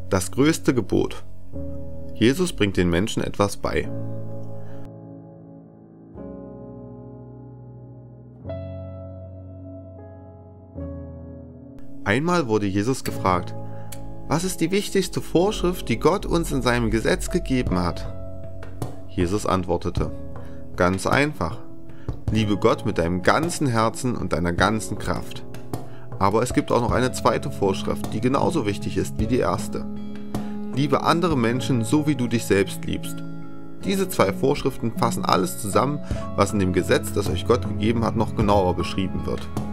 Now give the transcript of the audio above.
Das größte Gebot. Jesus bringt den Menschen etwas bei. Einmal wurde Jesus gefragt: Was ist die wichtigste Vorschrift, die Gott uns in seinem Gesetz gegeben hat? Jesus antwortete: Ganz einfach. Liebe Gott mit deinem ganzen Herzen und deiner ganzen Kraft. Aber es gibt auch noch eine zweite Vorschrift, die genauso wichtig ist wie die erste. Liebe andere Menschen so, wie du dich selbst liebst. Diese 2 Vorschriften fassen alles zusammen, was in dem Gesetz, das euch Gott gegeben hat, noch genauer beschrieben wird.